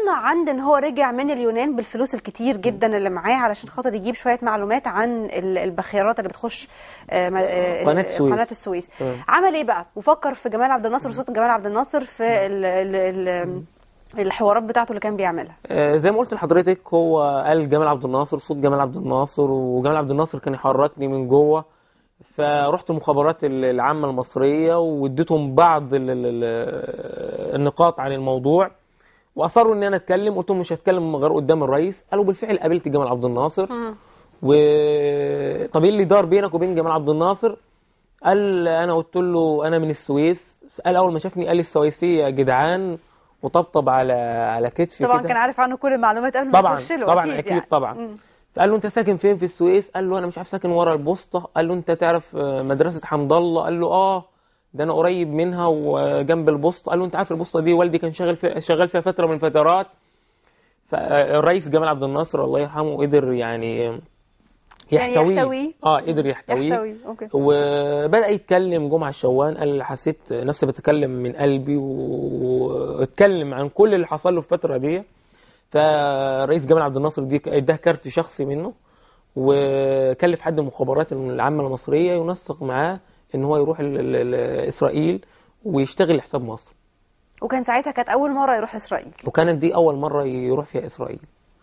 لنا عند ان هو رجع من اليونان بالفلوس الكتير جدا اللي معاه علشان خاطر يجيب شويه معلومات عن البخيرات اللي بتخش قناه السويس. عمل ايه بقى؟ وفكر في جمال عبد الناصر وصوت جمال عبد الناصر في الحوارات بتاعته اللي كان بيعملها. زي ما قلت لحضرتك، هو قال جمال عبد الناصر، صوت جمال عبد الناصر، وجمال عبد الناصر كان يحركني من جوه. فرحت المخابرات العامة المصرية واديتهم بعض النقاط عن الموضوع، واصروا ان انا اتكلم. قلت لهم مش هتكلم غير قدام الرئيس. قالوا بالفعل قابلت جمال عبد الناصر. طب ايه اللي دار بينك وبين جمال عبد الناصر؟ قال انا قلت له انا من السويس. قال اول ما شافني قال لي السويسيه جدعان، وطبطب على كتفي طبعا كده. كان عارف عنه كل المعلومات قبل ما يخش له. طبعا اكيد يعني. طبعا. فقال له انت ساكن فين في السويس؟ قال له انا مش عارف، ساكن ورا البوسطه. قال له انت تعرف مدرسه حمد الله؟ قال له ده انا قريب منها وجنب البوسطه. قال له انت عارف البوسطه دي والدي كان شغال فيها فتره من الفترات. فالرئيس جمال عبد الناصر الله يرحمه قدر يعني يحتويه. قدر يحتويه. وبدأ يتكلم جمعة الشوان. قال حسيت نفسي بتكلم من قلبي، واتكلم عن كل اللي حصل له في الفترة دي. فرئيس جمال عبد الناصر دي اداه كارت شخصي منه، وكلف حد من المخابرات العامة المصرية ينسق معاه ان هو يروح اسرائيل ويشتغل لحساب مصر. وكان ساعتها كانت اول مرة يروح اسرائيل، وكانت دي اول مرة يروح فيها اسرائيل.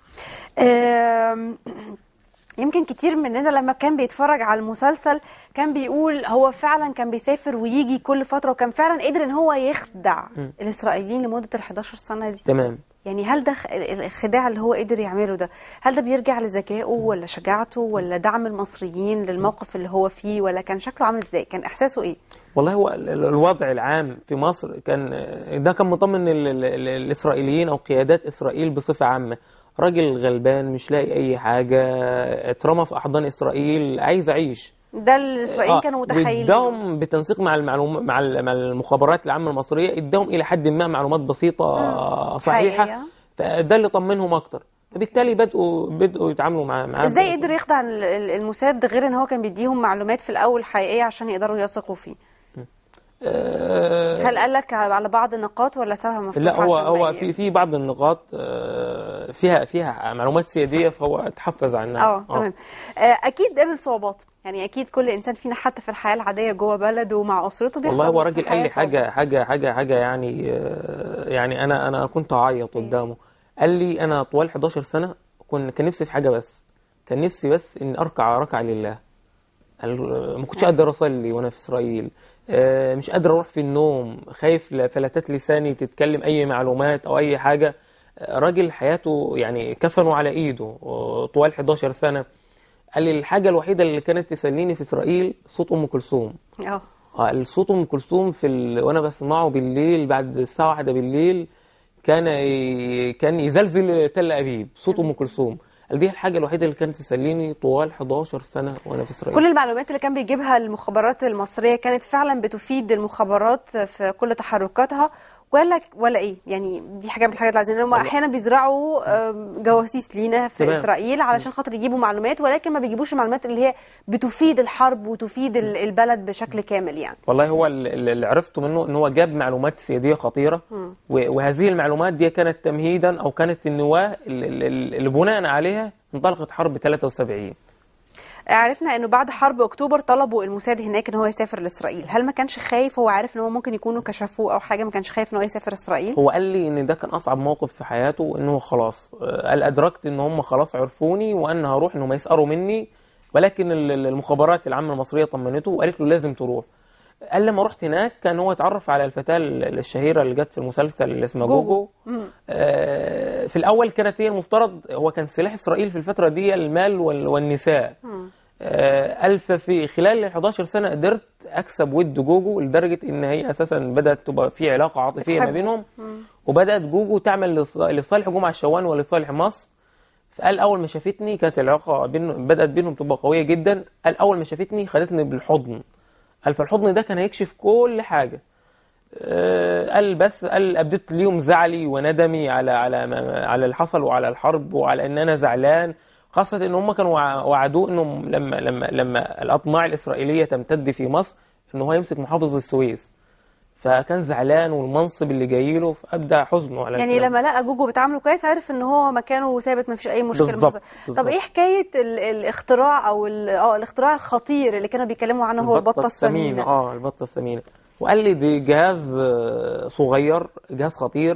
يمكن كتير مننا لما كان بيتفرج على المسلسل كان بيقول هو فعلا كان بيسافر ويجي كل فترة، وكان فعلا قدر ان هو يخدع الاسرائيليين لمدة ال11 سنة دي. تمام. يعني هل ده الخداع اللي هو قدر يعمله ده، هل ده بيرجع لذكائه ولا شجاعته ولا دعم المصريين للموقف اللي هو فيه، ولا كان شكله عامل ازاي؟ كان احساسه ايه؟ والله هو الوضع العام في مصر كان مطمن الاسرائيليين او قيادات اسرائيل بصفة عامة. راجل غلبان مش لاقي اي حاجة، اترمى في احضان اسرائيل، عايز اعيش. ده الاسرائيليين كانوا متخيلين. اداهم بالتنسيق مع مع المخابرات العامة المصرية، اداهم الى حد ما معلومات بسيطة صحيحة. فده اللي طمنهم اكتر. فبالتالي بدأوا يتعاملوا معاه. ازاي قدر يخدع الموساد غير ان هو كان بيديهم معلومات في الاول حقيقية عشان يقدروا يثقوا فيه؟ هل قال لك على بعض النقاط ولا سابها مفتوحه؟ لا، هو في بعض النقاط فيها معلومات سياديه، فهو تحفظ عنها. تمام. اكيد قابل صعوبات، يعني اكيد كل انسان فينا حتى في الحياه العاديه جوه بلده ومع اسرته بيحصل. والله هو راجل قال لي حاجه يعني انا كنت اعيط قدامه. قال لي انا طوال 11 سنه كان نفسي في حاجه بس، كان نفسي بس ان اركع ركعه لله. ما كنتش قادر اصلي وانا في اسرائيل، مش قادر اروح في النوم، خايف فلتات لساني تتكلم اي معلومات او اي حاجه. راجل حياته يعني كفنوا على ايده طوال 11 سنه. قال لي الحاجه الوحيده اللي كانت تسليني في اسرائيل صوت ام كلثوم. صوت ام كلثوم وانا بسمعه بالليل بعد الساعه 1 بالليل كان يزلزل تل ابيب. صوت ام كلثوم دي الحاجة الوحيدة اللي كانت تسليني طوال 11 سنة وأنا في إسرائيل. كل المعلومات اللي كان بيجيبها المخابرات المصرية كانت فعلا بتفيد المخابرات في كل تحركاتها، ولا إيه؟ يعني دي حاجة من الحاجات اللي عايزين. هم أحيانا بيزرعوا جواسيس لينا في إسرائيل علشان خاطر يجيبوا معلومات، ولكن ما بيجيبوش المعلومات اللي هي بتفيد الحرب وتفيد البلد بشكل كامل. يعني والله هو اللي عرفته منه إن هو جاب معلومات سيادية خطيرة، وهذه المعلومات دي كانت تمهيدا أو كانت النواة اللي بناء عليها انطلقت حرب 73. عرفنا انه بعد حرب اكتوبر طلبوا الموساد هناك ان هو يسافر لاسرائيل. هل ما كانش خايف؟ هو عارف ان هو ممكن يكونوا كشفوه او حاجه، ما كانش خايف ان هو يسافر اسرائيل؟ هو قال لي ان ده كان اصعب موقف في حياته، انه خلاص قال ادركت ان هم خلاص عرفوني وان هروح انهم يسأروا مني، ولكن المخابرات العامه المصريه طمنته وقالت له لازم تروح. قال لما رحت هناك كان هو اتعرف على الفتاه الشهيره اللي جت في المسلسل اللي اسمها جوجو. في الاول كانت هي المفترض، هو كان سلاح اسرائيل في الفتره دي المال والنساء. ألف في خلال 11 سنة قدرت أكسب ود جوجو لدرجة إن هي أساسا بدأت تبقى في علاقة عاطفية ما بينهم. وبدأت جوجو تعمل لصالح جمعة الشوان ولصالح مصر. فقال أول ما شافتني كانت العلاقة بدأت بينهم تبقى قوية جدا. قال أول ما شافتني خدتني بالحضن. قال فالحضن ده كان هيكشف كل حاجة. قال أبدت ليهم زعلي وندمي على اللي حصل وعلى الحرب وعلى إن أنا زعلان، خاصة ان هم كانوا وعدوه انهم لما الاطماع الاسرائيليه تمتد في مصر ان هو يمسك محافظ السويس. فكان زعلان والمنصب اللي جاي له، فابدى حزنه على يعني الكلام. لما لقى جوجو بتعامله كويس عرف ان هو مكانه ثابت، ما فيش اي مشكله بالظبط طب بالظبط. ايه حكايه الاختراع او الاختراع الخطير اللي كانوا بيتكلموا عنه، هو البطه الثمينه؟ البطه الثمينه. وقال لي دي جهاز صغير، جهاز خطير،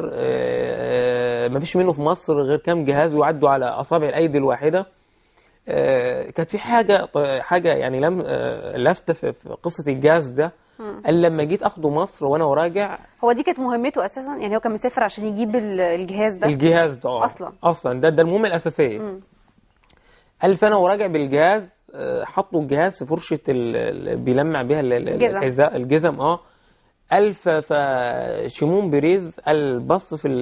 ما فيش منه في مصر غير كام جهاز يعدوا على اصابع الايدي الواحده. كانت في حاجه يعني لافته في قصه الجهاز ده. قال لما جيت اخده مصر وانا وراجع. هو دي كانت مهمته اساسا، يعني هو كان مسافر عشان يجيب الجهاز ده. الجهاز ده اصلا ده المهمه الاساسيه. قال فانا وراجع بالجهاز، حطوا الجهاز في فرشه بيلمع بيها الجزم. قال فشيمون بريز قال بص في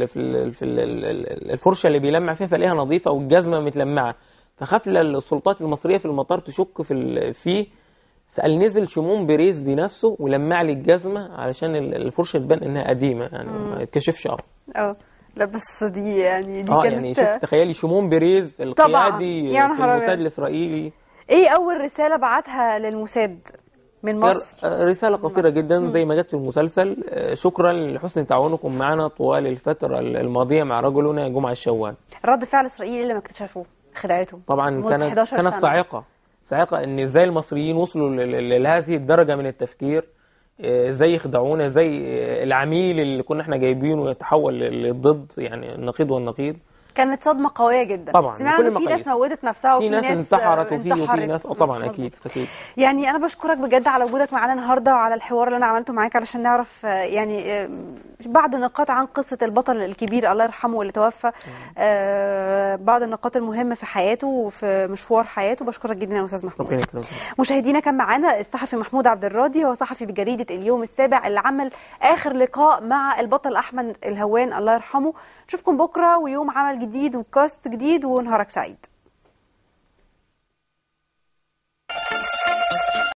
الفرشه اللي بيلمع فيها، فلاقيها نظيفه والجزمه متلمعه، فخاف السلطات المصريه في المطار تشك فيه. فقال نزل شيمون بريز بنفسه ولمع لي الجزمه علشان الفرشه تبان انها قديمه، يعني ما يتكشفش. لا بس دي يعني دي كانت يعني شوف تخيلي شيمون بريز القيادي في الموساد الاسرائيلي. ايه اول رساله بعتها للموساد من مصر؟ رساله قصيره جدا زي ما جت في المسلسل: شكرا لحسن تعاونكم معنا طوال الفتره الماضيه مع رجلنا جمعه الشوال. رد فعل اسرائيل لما اكتشفوه خدعتهم طبعا كانت صاعقه ان ازاي المصريين وصلوا لهذه الدرجه من التفكير، ازاي يخدعونا، ازاي العميل اللي كنا احنا جايبينه يتحول للضد، يعني النقيض والنقيض. كانت صدمه قويه جدا طبعا. سمعنا في ناس موتت نفسها وفي ناس انتحرت وفي ناس طبعا اكيد. يعني انا بشكرك بجد على وجودك معانا النهارده وعلى الحوار اللي انا عملته معاك علشان نعرف يعني بعض النقاط عن قصه البطل الكبير الله يرحمه اللي توفى، بعض النقاط المهمه في حياته وفي مشوار حياته. بشكرك جدا يا استاذ محمود. مشاهدينا كان معانا الصحفي محمود عبد الراضي، هو صحفي بجريده اليوم السابع اللي عمل اخر لقاء مع البطل احمد الهوان الله يرحمه. نشوفكم بكره ويوم عمل جديد وكاست جديد ونهارك سعيد.